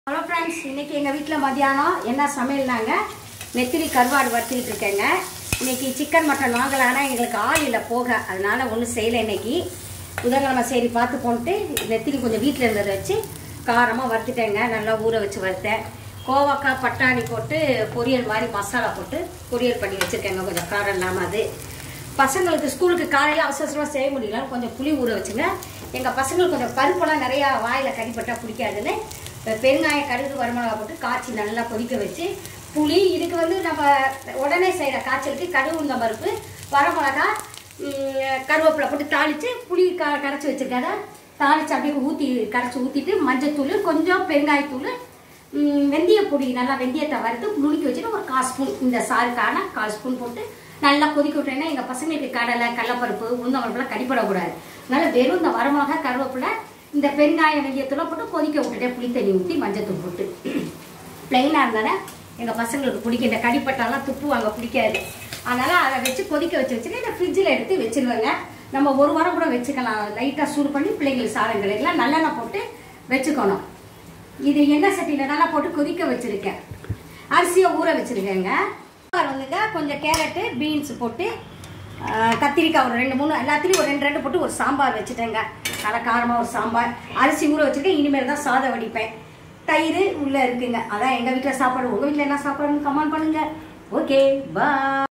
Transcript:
Hello friends, இன்றைக்கி எங்கள் வீட்டில் மதியானம் என்ன சமையல்னாங்க, நெத்திலி கருவாடு வறுத்துக்கிட்டு இருக்கேங்க. இன்றைக்கி சிக்கன் மட்டன் வாங்கலாம், ஆனால் எங்களுக்கு ஆள் இல்லை போக, அதனால் ஒன்றும் செய்யலை. இன்றைக்கி புதன்கிழமை சரி பார்த்து போட்டு நெத்திலி கொஞ்சம் வீட்டில் இருந்ததை வச்சு காரமாக வறுத்துட்டேங்க. நல்லா ஊற வச்சு வறுத்தேன். கோவக்காய் பட்டாணி போட்டு பொரியல் மாதிரி மசாலா போட்டு பொரியல் பண்ணி வச்சுருக்கேங்க. கொஞ்சம் காரம் இல்லாமல் அது பசங்களுக்கு ஸ்கூலுக்கு காலையில் அவசரமாக செய்ய முடியல, கொஞ்சம் புளி ஊற வச்சுங்க. எங்கள் பசங்களுக்கு கொஞ்சம் பருப்பெல்லாம் நிறையா வாயில் கடிப்பட்டால் பிடிக்காதுன்னு பெருங்காயம் கடுகு வரமிளகா போட்டு காய்ச்சி நல்லா கொதிக்க வச்சு புளி இதுக்கு நம்ம உடனே செய்கிற காய்ச்சலுக்கு கடுகு உளுந்த பருப்பு வரமிளகா கருவேப்பிலை போட்டு தாளித்து புளி கரைச்சி வச்சுருக்காத தாளித்து அப்படியே கரைச்சி ஊற்றிட்டு மஞ்சத்தூள் கொஞ்சம் பெருங்காயத்தூள் வெந்தய பொடி நல்லா வெந்தயத்தை வறுத்து நுணுக்கி வச்சுட்டு ஒரு 1/4 ஸ்பூன் இந்த சாருக்கான 1/4 ஸ்பூன் போட்டு நல்லா கொதிக்க விட்டேன்னா எங்கள் பசங்களுக்கு கடலை கடலைப்பருப்பு உளுந்தம்பருப்புலாம் கடிப்படக்கூடாது. அதனால் வெறும் இந்த வரமிளகா கருவேப்பிலை இந்த பெருங்காயம் வெந்தயத்தூள் போட்டு கொதிக்க விட்டுட்டேன். புளி தண்ணி ஊற்றி மஞ்சத்தூள் போட்டு பிளெயினாக இருந்தானே எங்கள் பசங்களுக்கு பிடிக்கும். இந்த கடிப்பட்டாலாம் துப்புவாங்க, பிடிக்காது. அதனால் அதை வச்சு கொதிக்க வச்சுட்டு இந்த ஃப்ரிட்ஜில் எடுத்து வச்சுருவேங்க. நம்ம ஒரு வாரம் கூட வச்சுக்கலாம். லைட்டாக சூடு பண்ணி பிள்ளைங்களுக்கு சாதங்கள் எல்லாம் நல்லெண்ணெய் போட்டு வச்சுக்கணும். இது எண்ணெய் சட்டியில் நல்லா போட்டு கொதிக்க வச்சுருக்கேன். அரிசியை ஊற வச்சுருக்கேங்க. கொஞ்சம் கேரட்டு பீன்ஸ் போட்டு கத்திரிக்காய் ஒரு 2-3 எல்லாத்துலேயும் ஒரு 2 போட்டு ஒரு சாம்பார் வச்சுட்டேங்க. நல்லா காரமாக ஒரு சாம்பார். அரிசி ஊற வச்சுருக்கேன். இனிமேல் தான் சாதம் வடிப்பேன். தயிர் உள்ளே இருக்குங்க. அதான் எங்கள் வீட்டில் சாப்பாடு. உங்கள் வீட்டில் என்ன சாப்பாடுன்னு கமெண்ட் பண்ணுங்கள். ஓகே, பாய்.